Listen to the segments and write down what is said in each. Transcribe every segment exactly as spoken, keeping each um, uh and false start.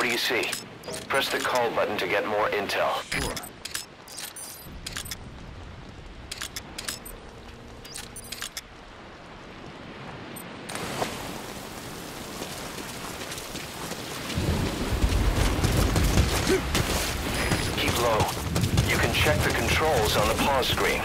do you see? Press the call button to get more intel. Sure. Keep low. You can check the controls on the pause screen.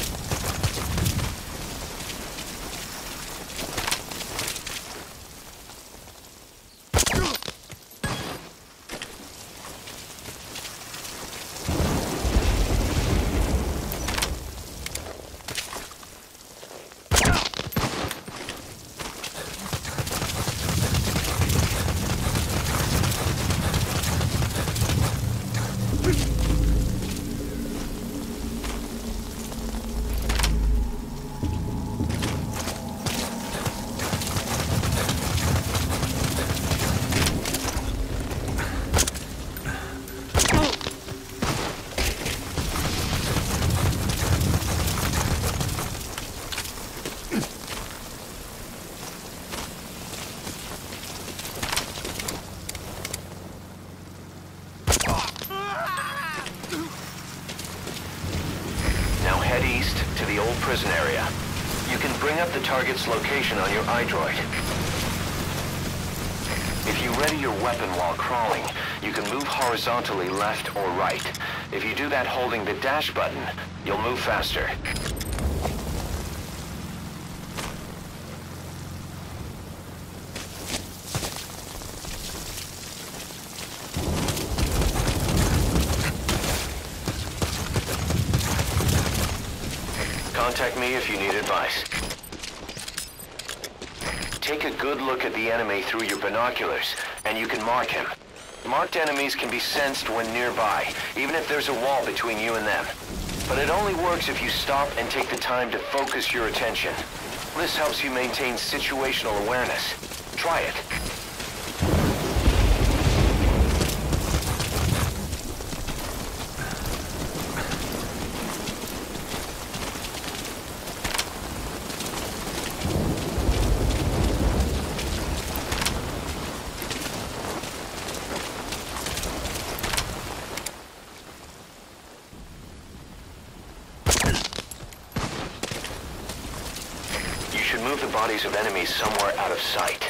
Head east to the old prison area. You can bring up the target's location on your iDroid. If you ready your weapon while crawling, you can move horizontally left or right. If you do that holding the dash button, you'll move faster. Contact me if you need advice. Take a good look at the enemy through your binoculars, and you can mark him. Marked enemies can be sensed when nearby, even if there's a wall between you and them. But it only works if you stop and take the time to focus your attention. This helps you maintain situational awareness. Try it. Move the bodies of enemies somewhere out of sight.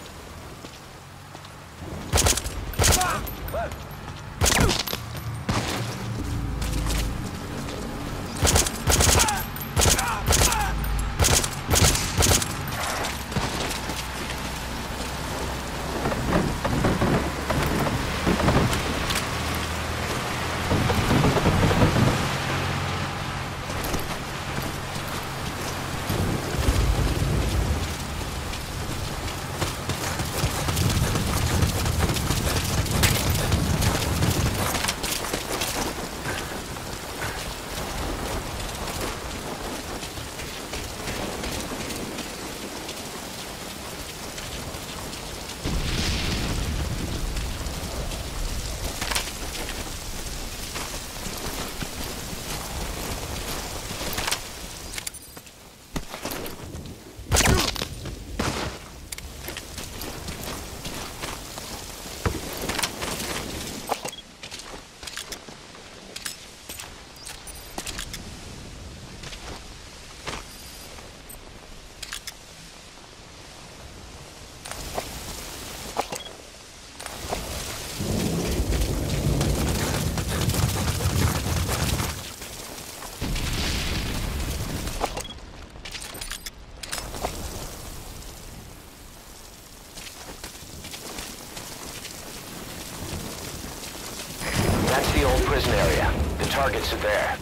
That's the old prison area. The targets are there.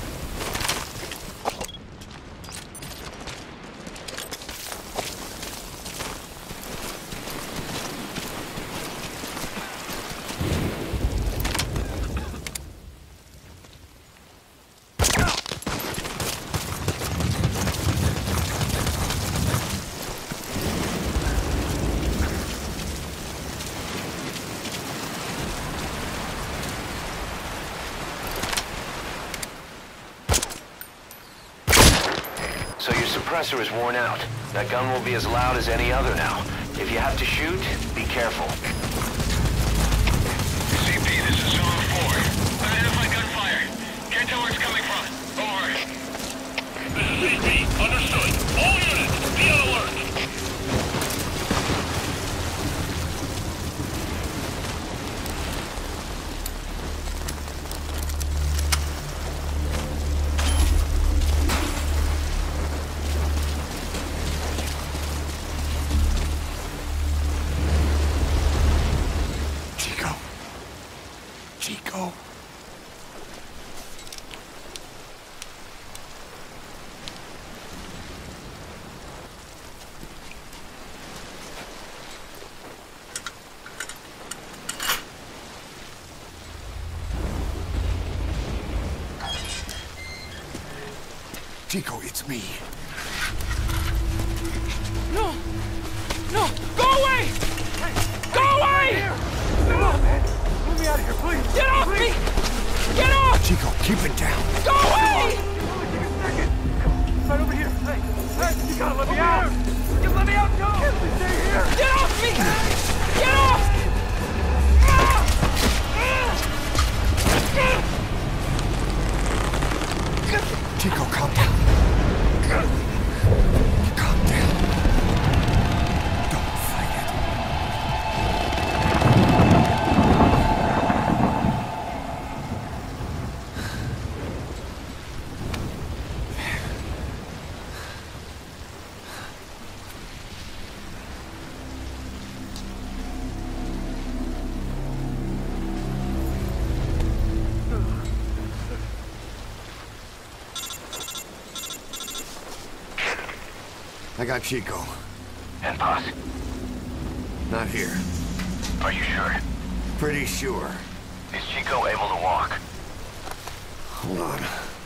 So your suppressor is worn out. That gun will be as loud as any other now. If you have to shoot, be careful. Chico, it's me. No! No! Go away! Hey, go away! Come on, man. Let me out of here, please. Get off please. me! Get off! Chico, keep it down. Go away! Give me a second. Right over here. Hey, hey, you gotta let me out. You let me out, go! Can't we stay here? Get off me! Get off! Chico, calm down. Calm down. Don't fight it. I got Chico. And Paz? Not here. Are you sure? Pretty sure. Is Chico able to walk? Hold on.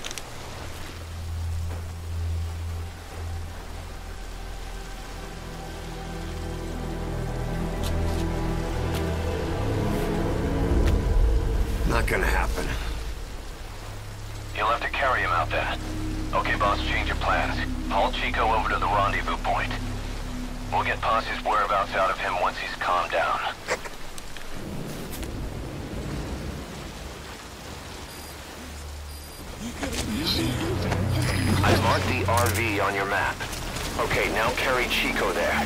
Not gonna happen. You'll have to carry him out then. Okay, boss, change your plans. Haul Chico over to the rendezvous point. We'll get Paz's whereabouts out of him once he's calmed down. I've marked the R V on your map. Okay, now carry Chico there.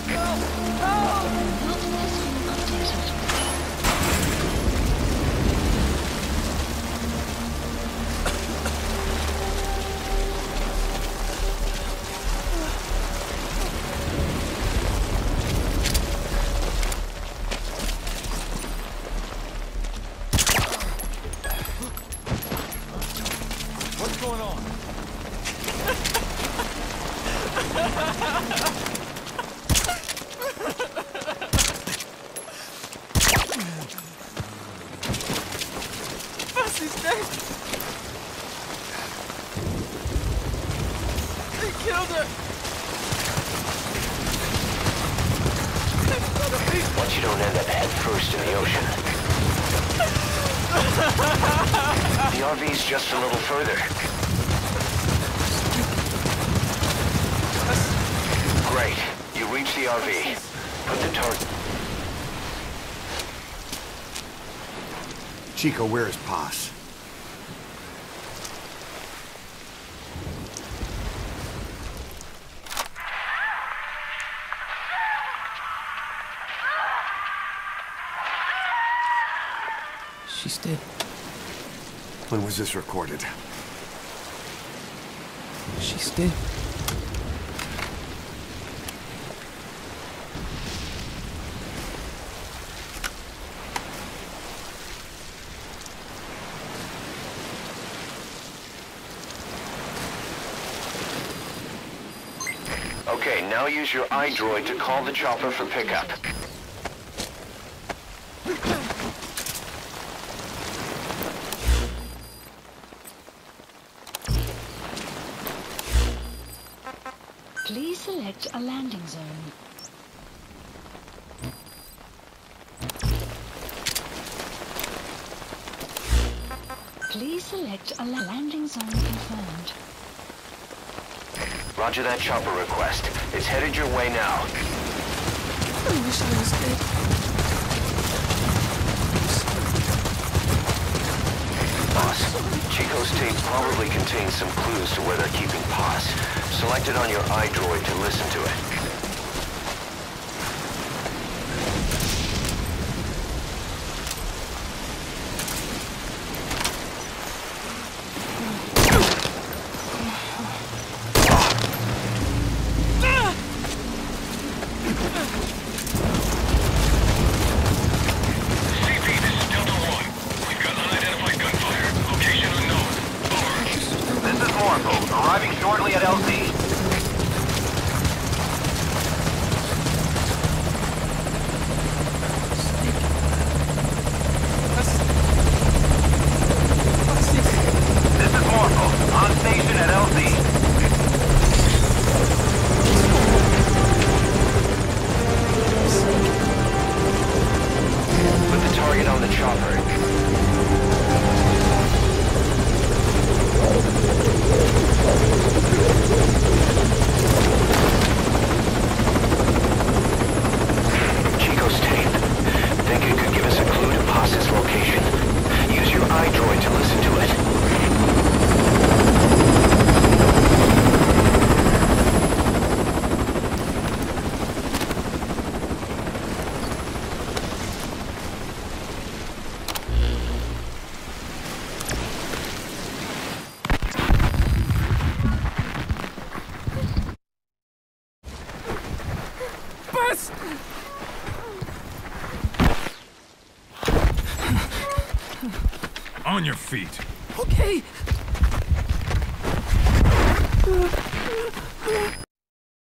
What's going on? Busty's dead! They killed her! Once you don't end up head first in the ocean. The R V's just a little further. Great. You reach the R V. Put the target... Chico, where is Paz? She's dead. When was this recorded? She's dead. Okay, now use your iDroid to call the chopper for pickup. Please select a landing zone. Please select a la landing zone confirmed. Roger that chopper request. It's headed your way now. I wish I was dead. Boss, Chico's tape probably contains some clues to where they're keeping Paz. Select it on your iDroid to listen to it. Arriving shortly at L Z. us! On your feet. Okay.